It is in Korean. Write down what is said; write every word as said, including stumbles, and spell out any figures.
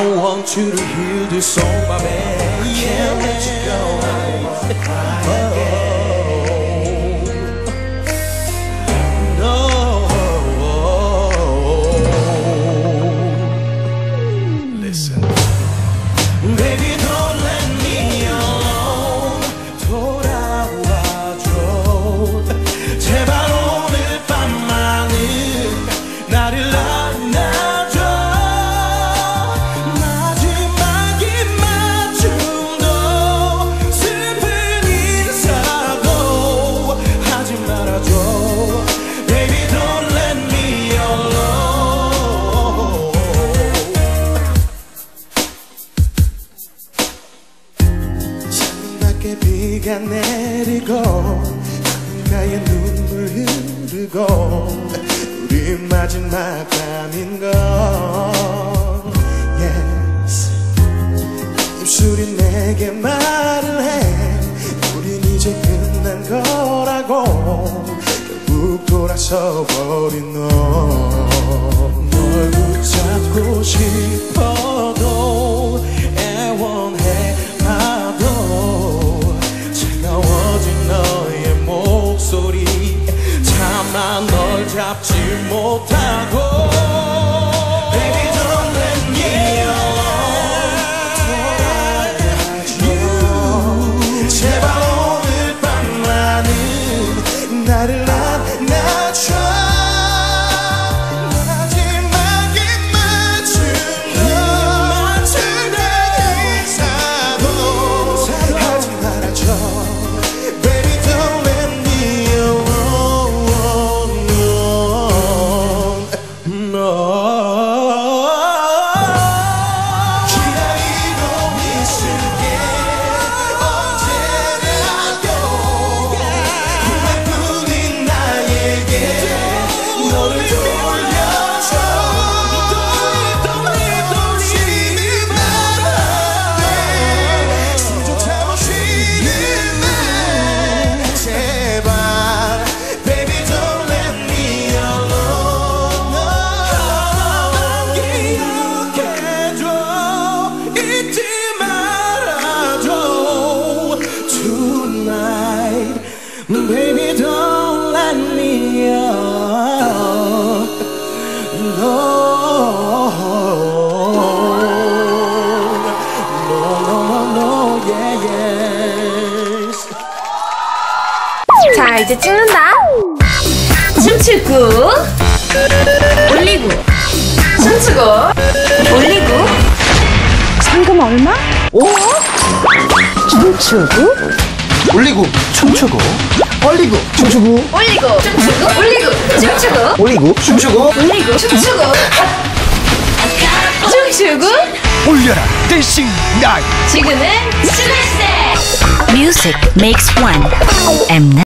I want you to hear this song, my baby. I can't let you go. Oh, no. Listen, baby, don't let me alone. 돌아와줘. 제발 오늘 밤만은 나를 안아줘. 마지막인 맞춤도 슬픈 인사도 하지 말아줘. Baby, don't let me alone. 창밖에 비가 내리고 한가에 눈물 흐르고 우리 마지막 밤인 걸. Yes. 입술이 내게 말을 해. 우린 이제 끝난 거라고. 결국 돌아서 버린 너. 널 붙잡고 싶어도 애원해봐도 차가워진 너의 목소리 차마 널 잡지 못하고. Baby, don't let me alone. 제발 오늘 밤만은 나를 안아줘. 마지막인 맞춤도 슬픈 인사도 하지 말아줘. Baby, don't let me alone. No. 기다리고 있을게 언제라도. 꿈뿐인 나에게 너를 돌려줘. 돌리지 말아대. 숨조차 못 쉬는 날 제발. Baby, don't let me alone. 기억해줘. 잊지 말아줘. Tonight, baby, don't let me alone. No, no, no, no, no, yeah, yes. 자, 이제 찍는다. 춤추고 올리고 춤추고 올리고. 상금 얼마? 오. 춤추고 올리고 춤추고 올리고 춤추고 올리고 춤추고 올리고 춤추고 올리고 춤추고 올리고 춤추고 춤추고 올려라 댄싱 나이트. 지금은 스매시. Music makes one. Mnet.